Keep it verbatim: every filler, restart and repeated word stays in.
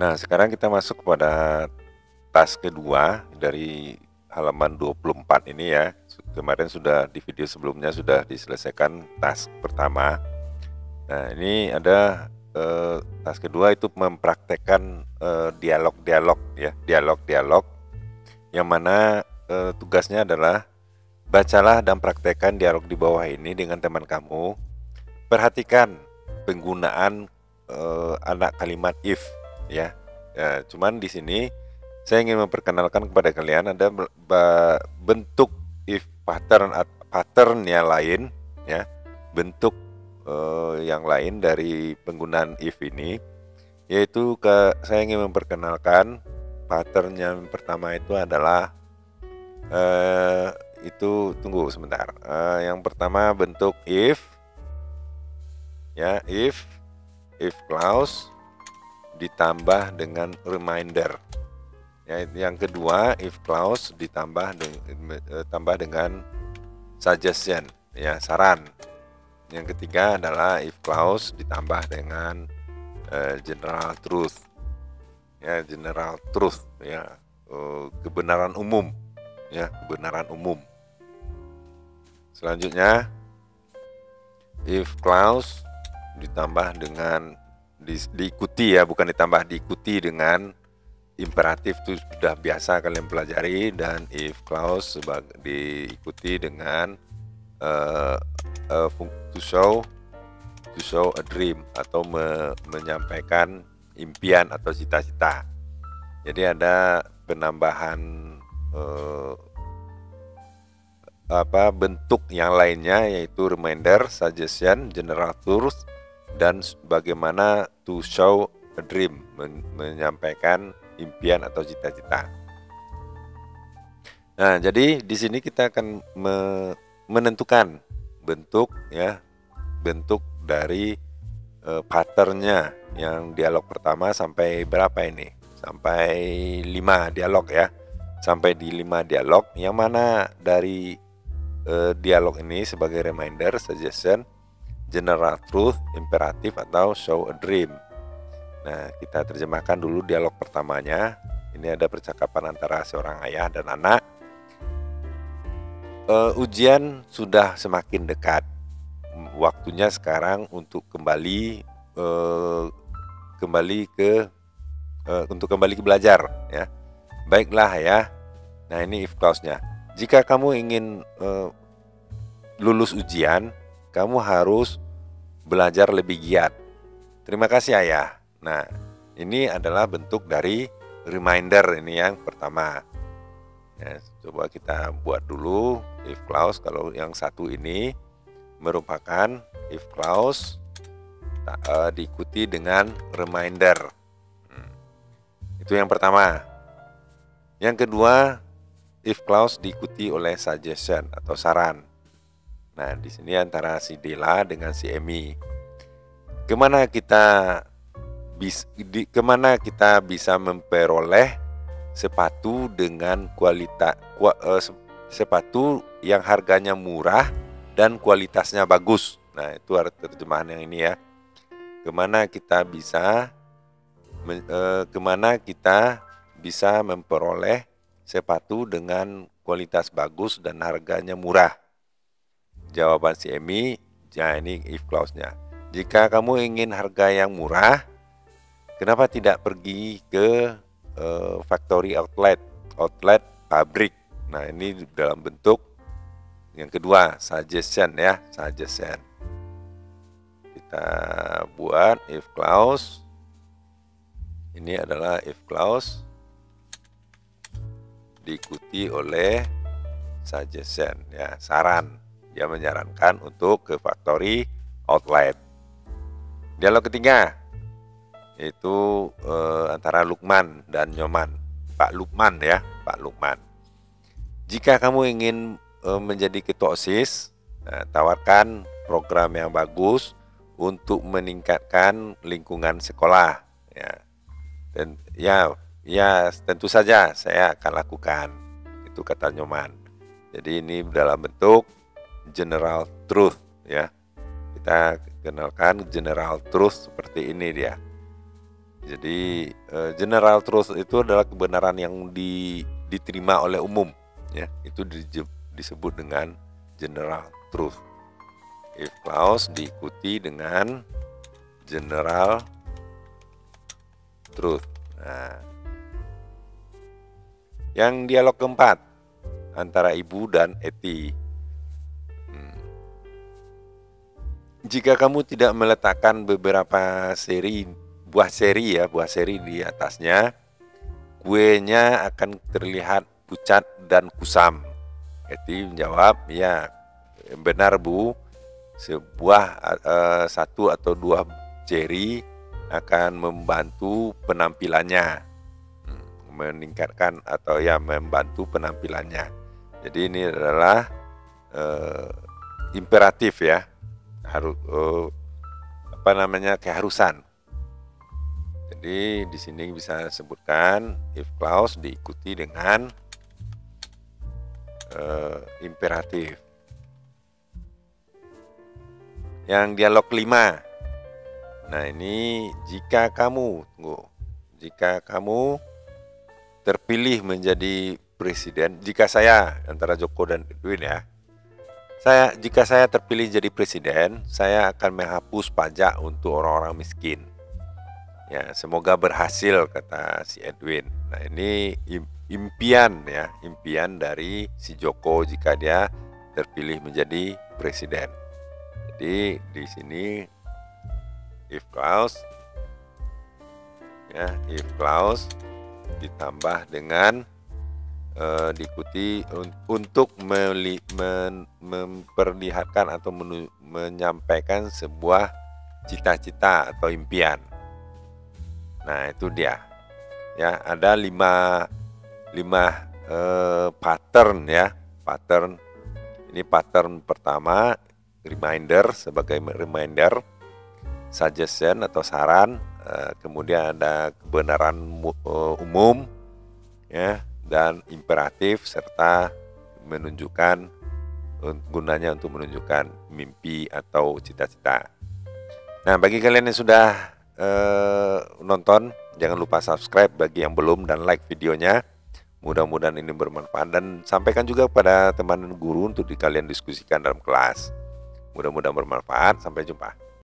Nah, sekarang kita masuk kepada task kedua dari halaman dua puluh empat ini ya. Kemarin sudah di video sebelumnya sudah diselesaikan task pertama. Nah, ini ada eh, task kedua itu mempraktekkan eh, dialog-dialog ya, dialog-dialog yang mana eh, tugasnya adalah bacalah dan praktekkan dialog di bawah ini dengan teman kamu. Perhatikan penggunaan eh, anak kalimat if ya. Ya, cuman di sini saya ingin memperkenalkan kepada kalian ada bentuk if pattern patternnya lain ya, bentuk eh, yang lain dari penggunaan if ini, yaitu ke saya ingin memperkenalkan pattern yang pertama itu adalah eh, itu tunggu sebentar. Eh, yang pertama bentuk if ya, if if clause ditambah dengan reminder. Ya, yang kedua if clause ditambah dengan tambah dengan suggestion ya, saran. Yang ketiga adalah if clause ditambah dengan uh, general truth ya, general truth ya, uh, kebenaran umum ya, kebenaran umum. Selanjutnya if clause ditambah dengan di, diikuti ya, bukan ditambah, diikuti dengan imperatif, itu sudah biasa kalian pelajari. Dan if clause sebagai diikuti dengan uh, uh, to show to show a dream atau me, menyampaikan impian atau cita-cita. Jadi ada penambahan uh, apa bentuk yang lainnya, yaitu reminder, suggestion, general truth, dan bagaimana to show a dream, men menyampaikan impian atau cita-cita. Nah, jadi di sini kita akan me menentukan bentuk ya, bentuk dari e, patternnya yang dialog pertama sampai berapa ini? Sampai lima dialog ya. Sampai di lima dialog, yang mana dari e, dialog ini sebagai reminder, suggestion, general truth, imperatif, atau show a dream. Nah, kita terjemahkan dulu dialog pertamanya. Ini ada percakapan antara seorang ayah dan anak. Uh, ujian sudah semakin dekat. Waktunya sekarang untuk kembali uh, kembali ke uh, untuk kembali ke belajar ya. Baiklah ya. Nah, ini if clause-nya. Jika kamu ingin uh, lulus ujian, kamu harus belajar lebih giat. Terima kasih ayah. Nah, ini adalah bentuk dari reminder, ini yang pertama. Ya, coba kita buat dulu if clause. Kalau yang satu ini merupakan if clause uh, diikuti dengan reminder. Hmm. Itu yang pertama. Yang kedua, if clause diikuti oleh suggestion atau saran. Nah, di sini antara si Dela dengan si Emi. Kemana kita bis, di, kemana kita bisa memperoleh sepatu dengan kualitas ku, uh, sepatu yang harganya murah dan kualitasnya bagus. Nah, itu arti terjemahan yang ini ya. Kemana kita bisa me, uh, kemana kita bisa memperoleh sepatu dengan kualitas bagus dan harganya murah. Jawaban si Emi, ya ini if clause-nya. Jika kamu ingin harga yang murah, kenapa tidak pergi ke uh, factory outlet, outlet pabrik? Nah, ini dalam bentuk yang kedua, suggestion ya, suggestion. Kita buat if clause. Ini adalah if clause diikuti oleh suggestion ya, saran. Dia menyarankan untuk ke factory outlet. Dialog ketiga yaitu eh, antara Lukman dan Nyoman. Pak Lukman ya, Pak Lukman. Jika kamu ingin eh, menjadi ketua OSIS, nah, tawarkan program yang bagus untuk meningkatkan lingkungan sekolah. Ya, dan ya, ya tentu saja saya akan lakukan. Itu kata Nyoman. Jadi ini dalam bentuk general truth ya. Kita kenalkan general truth seperti ini dia. Jadi uh, general truth itu adalah kebenaran yang di, diterima oleh umum, ya. Itu di, disebut dengan general truth. If clause diikuti dengan general truth. Nah, yang dialog keempat antara ibu dan Eti. Hmm. Jika kamu tidak meletakkan beberapa seri buah seri ya, buah seri di atasnya, kuenya akan terlihat pucat dan kusam. Eti menjawab, ya benar Bu, sebuah uh, satu atau dua ceri akan membantu penampilannya, hmm, meningkatkan atau ya membantu penampilannya. Jadi ini adalah uh, imperatif ya, harus uh, apa namanya keharusan. Jadi di sini bisa sebutkan if clause diikuti dengan uh, imperatif. Yang dialog kelima. Nah ini jika kamu tunggu, jika kamu terpilih menjadi presiden, jika saya antara Joko dan Edwin ya, saya jika saya terpilih jadi presiden, saya akan menghapus pajak untuk orang-orang miskin. Ya, semoga berhasil kata si Edwin. Nah, ini impian ya, impian dari si Joko jika dia terpilih menjadi presiden. Jadi di sini if clause ya, if clause ditambah dengan uh, diikuti un untuk meli men memperlihatkan atau menyampaikan sebuah cita-cita atau impian. Nah itu dia ya, ada lima lima eh, pattern ya, pattern ini pattern pertama reminder, sebagai reminder, suggestion atau saran, eh, kemudian ada kebenaran uh, umum ya, dan imperatif serta menunjukkan gunanya untuk menunjukkan mimpi atau cita-cita. Nah bagi kalian yang sudah Uh, nonton, jangan lupa subscribe bagi yang belum dan like videonya. Mudah-mudahan ini bermanfaat dan sampaikan juga kepada teman dan guru untuk di kalian diskusikan dalam kelas. Mudah-mudahan bermanfaat. Sampai jumpa.